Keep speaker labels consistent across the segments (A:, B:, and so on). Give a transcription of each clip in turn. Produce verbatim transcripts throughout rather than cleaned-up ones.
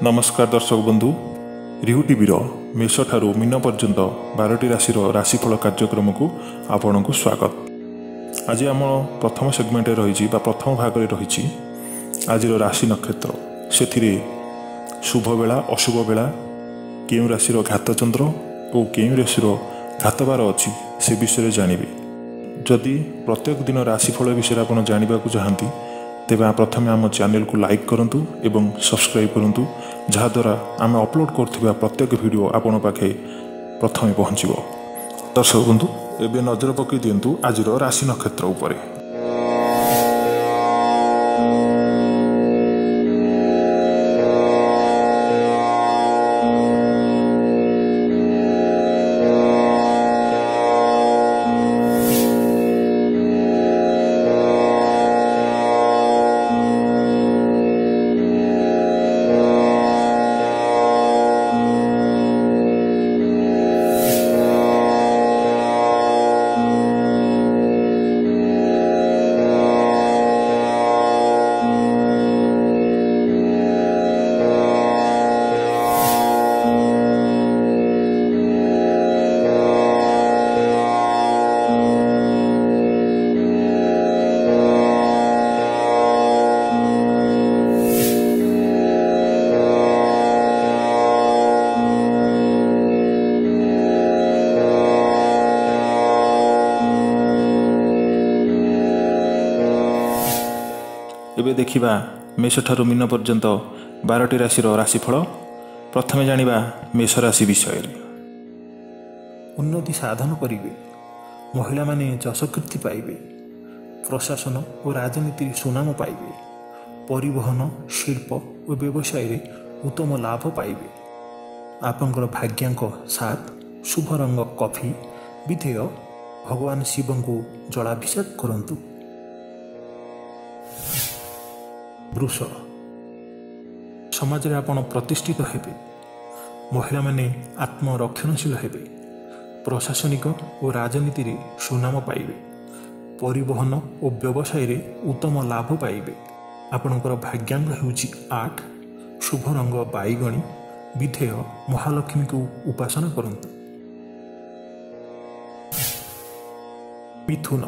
A: नमस्कार दर्शक बंधु रिहु टीवी मेष ठारू मीन पर्यंत बारटी राशि राशिफल कार्यक्रम को आपण को स्वागत। आज आम प्रथम सेगमेंट रही प्रथम भाग रही आज राशि नक्षत्र से शुभ बेला अशुभ बेला केउ राशि घातचंद्र और केउ राशि घातबार अच्छी से विषय जानवे। जदि प्रत्येक दिन राशिफल विषय आप जानवा चाहती तेबे प्रथम आम चैनल को लाइक करूँ एवं सब्सक्राइब करूँ जहाद्वारा आम अपलोड कर प्रत्येक वीडियो आपण पाखे प्रथम पहुँच। दर्शक बंधु एवं नजर पकई दिंतु आज राशि नक्षत्र उपरे। एबे देखिबा मेष ठारू मीन पर्यंत बारटी राशि राशिफल। प्रथमे जानिबा मेष राशि विषय। उन्नति साधन करिवे, महिला माने जशकीर्ति पाइबे, प्रशासन और राजनीति सुनाम पाइबे, परिवहन शिल्प और व्यवसाय रे उत्तम लाभ पाइबे। आपनकर भाग्यांक साथ शुभ रंग कॉफी विधेय भगवान शिव को जलाभिषेक करंतु। वृष समाज रे आपण प्रतिष्ठित हेबे, महिला माने आत्मरक्षणशील हेबे, प्रशासनिक और राजनीति रे सुनाम पाइबे, परिवहन और व्यवसाय रे उत्तम लाभ पाइबे। आपणकर भाग्यांक हेउची आठ, शुभ रंग बाईगणी, विधेय महालक्ष्मी को उपासना करंतु। मिथुन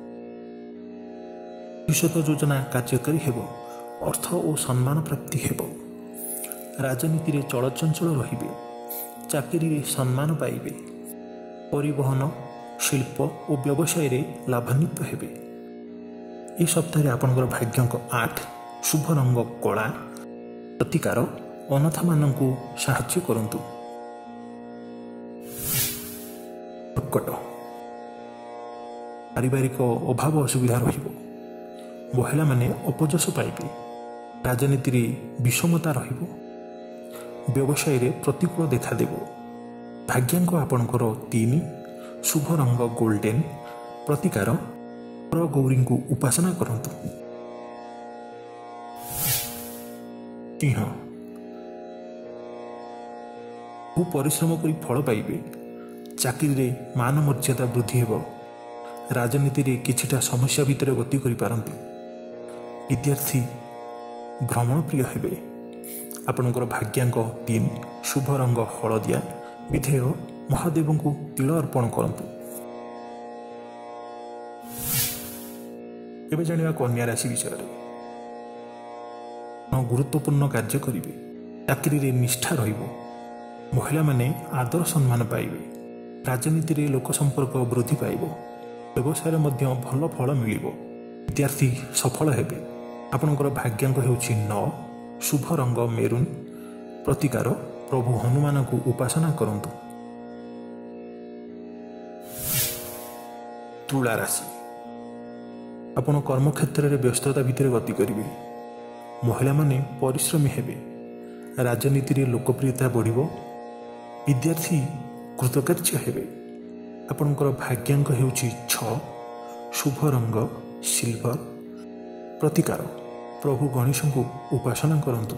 A: भविष्यत योजना कार्यकारी हेबो, अर्थ और सम्मान प्राप्ति हेबो, राजनीति रे चलचंचल रहिबे, चाकरी रे सम्मान पाइबे, परिवहन शिल्प और व्यवसाय रे लाभान्वित हेबे। ए सप्ताह आपनकर भाग्यांक आठ, शुभ रंग कला, प्रतिकार अनाथ माननकु साहाय्य करंतु। कर्कट पारिवारिक अभाव असुविधा रहिबो, महिला माने अपजस पाइबे, राजनीति रे विषमता रहिबो, व्यवसाय रे प्रतिकूल देखा देबो। भाग्यांक आपणकर तीन, शुभ रंग गोल्डन, प्रतिकार गौरी को उपासना करंतु। सिंह बहु परिश्रम करी फल पाइबे, चाकरी रे मान मर्यादा वृद्धि हेबो, राजनीति रे किछिटा समस्या भितर गति करि पारंतु। विद्यार्थी भ्रमण प्रिय हेबे, आपणकर भाग्यांक तीन, शुभ रंग हलदिया, विधेय महादेव को तिल अर्पण करंतु। एबे जानिबा कन्या राशि विषय। गुरुत्वपूर्ण कार्य करिवे, चाकरी रे निष्ठा रहिबो, महिला माने आदर सम्मान पाइबे, राजनीति रे लोक संपर्क वृद्धि पाइबो, व्यवसाय मध्य भल फल मिलिबो, विद्यार्थी सफल हेबे। आपणकर भाग्यांक हेउछि नौ, शुभ रंग मेरून, प्रतिकार प्रभु हनुमान को उपासना करंतु। तुला राशि आपण कर्म क्षेत्र में व्यस्तता भितर गति करिवे, महिला माने परिश्रमी हेबे, राजनीति रे लोकप्रियता बढ़िबो, विद्यार्थी कृतकार्य हेबे। आपणकर भाग्यांक हेउछि छह, शुभ रंग सिल्वर, प्रतिकार प्रभु गणेश को उपासना करंतु।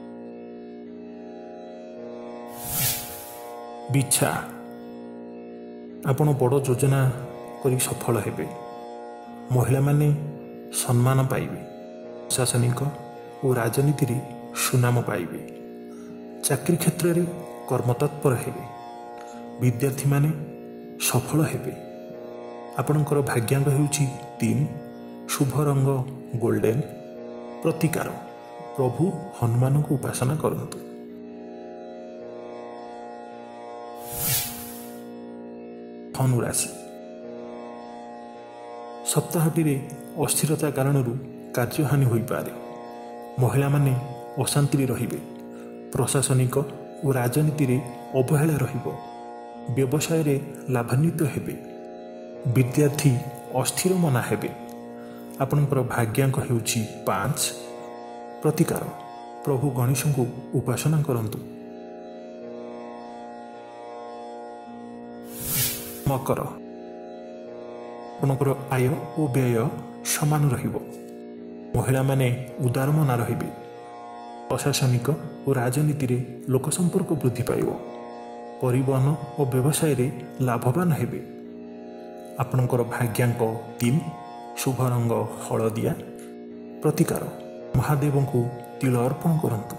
A: बिच्छा आपण बड़ योजना करी सफल हेबे, महिला माने सम्मान पाइबे, प्रशासनिक और राजनीति रे सुनाम पाइबे, ଚାକିରି କ୍ଷେତ୍ରରେ କର୍ମତତ୍ପର ହେବେ। ବିଦ୍ୟାର୍ଥୀମାନେ ସଫଳ ହେବେ। ଆପଣଙ୍କର ଭାଗ୍ୟାଙ୍ଗ ହେଉଛି ତିନି, ଶୁଭ ରଙ୍ଗ ଗୋଲ୍ଡେନ। ପ୍ରତିକାର ପ୍ରଭୁ ହନୁମାନଙ୍କୁ ଉପାସନା କରନ୍ତୁ। ଧନୁ ରାଶି। ସପ୍ତାହଟିରେ ଅସ୍ଥିରତା କାରଣରୁ କାର୍ଯ୍ୟହାନି ହୋଇପାରେ। ମହିଳାମାନେ ଅଶାନ୍ତିରେ ରହିବେ। ପ୍ରଶାସନିକ ଓ ରାଜନୀତିରେ ଅବହେଳା ରହିବ। ବ୍ୟବସାୟରେ ଲାଭାନ୍ୱିତ ହେବେ। ବିଦ୍ୟାର୍ଥୀ ଅସ୍ଥିର ମନା ହେବେ। ଆପଣଙ୍କର ଭାଗ୍ୟାଙ୍କ ହେଉଛି ପାଞ୍ଚ। ପ୍ରତିକାର ପ୍ରଭୁ ଗଣେଶଙ୍କୁ ଉପାସନା କରନ୍ତୁ। ମକର। ଆପଣଙ୍କର ଆୟ ଓ ବ୍ୟୟ ସମାନ ରହିବ। ମହିଳାମାନେ ଉଦାରମନା ରହିବେ। ପ୍ରଶାସନିକ ଓ ରାଜନୀତିରେ ଲୋକ ସମ୍ପର୍କ ବୃଦ୍ଧି ପାଇବ। ପରିବହନ ଓ ବ୍ୟବସାୟରେ ଲାଭବାନ ହେବେ। ଆପଣଙ୍କର ଭାଗ୍ୟାଙ୍କ ତିନି, ଶୁଭ ରଙ୍ଗ ହଳଦିଆ। ପ୍ରତିକାର ମହାଦେବଙ୍କୁ ତିଳ ଅର୍ପଣ କରନ୍ତୁ।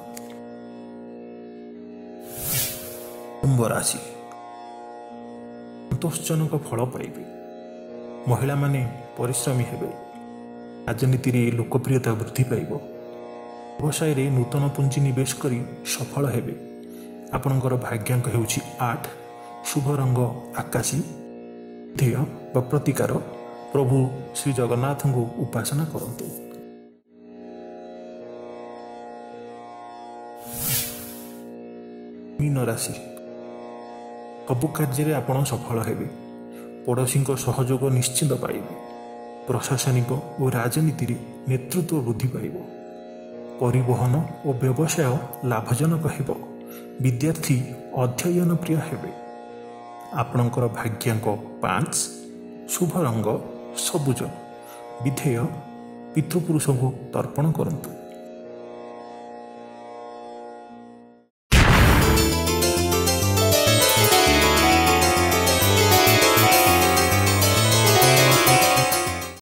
A: କୁମ୍ଭ ରାଶି। ସନ୍ତୋଷଜନକ ଫଳ ପାଇବେ। ମହିଳାମାନେ ପରିଶ୍ରମୀ ହେବେ। ରାଜନୀତିରେ ଲୋକପ୍ରିୟତା ବୃଦ୍ଧି ପାଇବ। ବ୍ୟବସାୟରେ ନୂତନ ପୁଞ୍ଜି ନିବେଶ କରି ସଫଳ ହେବେ। ଆପଣଙ୍କର ଭାଗ୍ୟାଙ୍କ ହେଉଛି ଆଠ, ଶୁଭ ରଙ୍ଗ ଆକାଶୀ। ଧ୍ୟେୟ ବା ପ୍ରତିକାର ପ୍ରଭୁ ଶ୍ରୀ ଜଗନ୍ନାଥଙ୍କୁ ଉପାସନା କରନ୍ତୁ। ମୀନ ରାଶି। ସବୁ କାର୍ଯ୍ୟରେ ଆପଣ ସଫଳ ହେବେ। ପଡ଼ୋଶୀଙ୍କ ସହଯୋଗ ନିଶ୍ଚିତ ପାଇବେ। ପ୍ରଶାସନିକ ଓ ରାଜନୀତିରେ ନେତୃତ୍ୱ ବୃଦ୍ଧି ପାଇବ। ପରିବହନ ଓ ବ୍ୟବସାୟ ଲାଭଜନକ ହେବ। ବିଦ୍ୟାର୍ଥୀ ଅଧ୍ୟୟନ ପ୍ରିୟ ହେବେ। ଆପଣଙ୍କର ଭାଗ୍ୟାଙ୍କ ପାଞ୍ଚ, ଶୁଭ ରଙ୍ଗ ସବୁଜ। ବିଧେୟ ପିତୃପୁରୁଷଙ୍କୁ ତର୍ପଣ କରନ୍ତୁ।